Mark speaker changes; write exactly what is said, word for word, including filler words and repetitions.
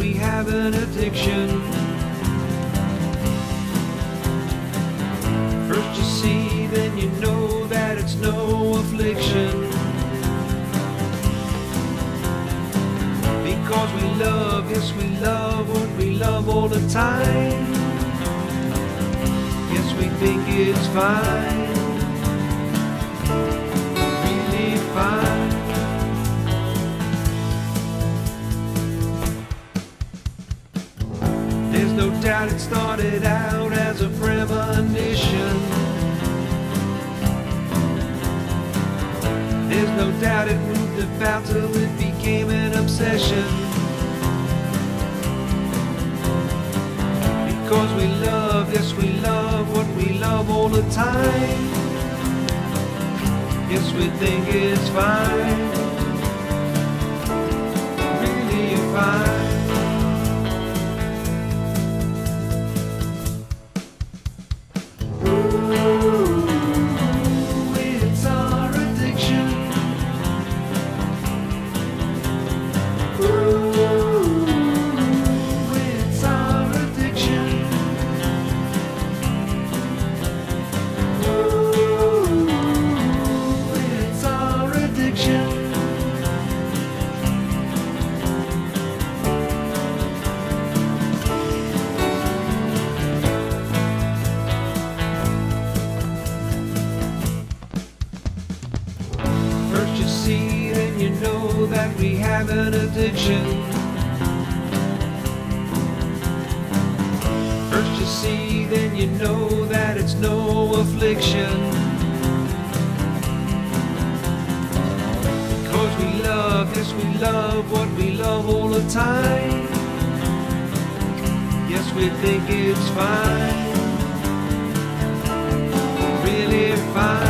Speaker 1: we have an addiction. First you see, then you know that it's no affliction. Because we love, yes we love what we love all the time. Yes, we think it's fine, really fine. There's no doubt it started out as a premonition. There's no doubt it moved about till it became an obsession. Because we love, yes we love what we love all the time. Yes, we think it's fine, really fine. See, then you know that we have an addiction. First you see, then you know that it's no affliction. Because we love, yes we love what we love all the time. Yes, we think it's fine, really fine.